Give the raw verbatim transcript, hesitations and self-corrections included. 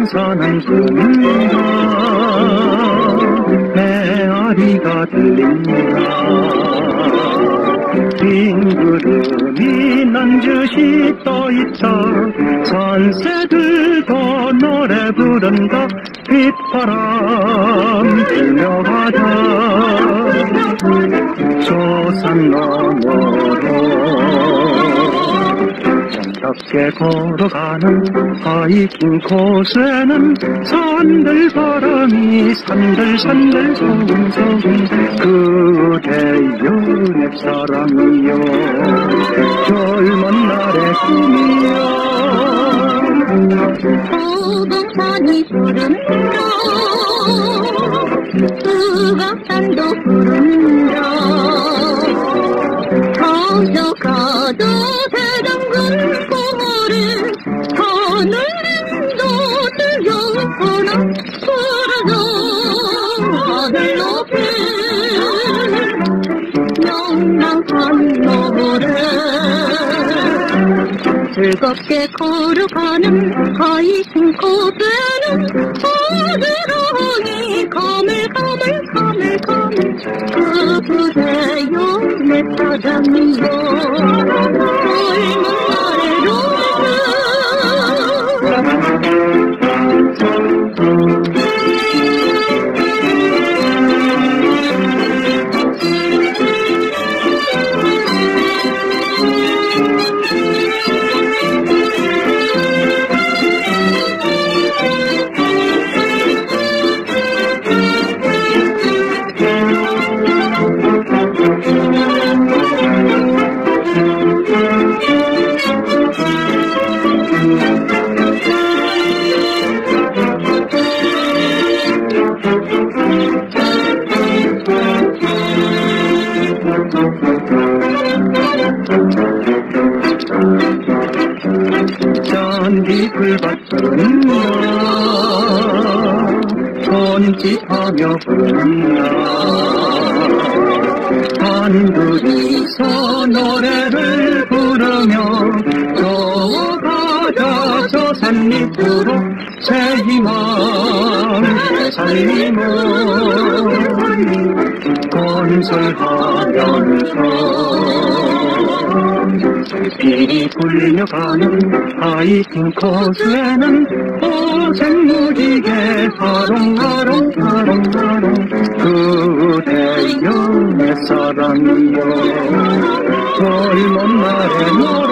산은 푸른다 메아리가 들린다 빈 구름이 넌주시 떠있다 산새들도 노래 부른다 휘파람 불며 가자 저 산 너머로 정답게 걸어가는 하이킹 코스에는 산들 바람이 산들 산들 소금소금 그대여 내 사랑이여 젊은 날의 꿈이여 소금산이 부른다 수박산도 부른다 거저 가도 대장군 고모를 하늘님도 들려오나 푸르던 하늘 높이 명랑한 너머를 즐겁게 걸어가는 하이킹 코스에는 어지러이 가물가물 가물가물 그대여 내 사랑이여 젊은 날의 로즈 잔디불 밭은 손짓하며 부른다 단둘이서 노래를 부르며 저가자 저 산밑으로 새 희망 새 살림을 건설하면서 길이 굴려가는 하이킹 코스에는 고생무지개 하롱하롱 하롱하롱 그대여 내 사랑이여 젊은 날의 노래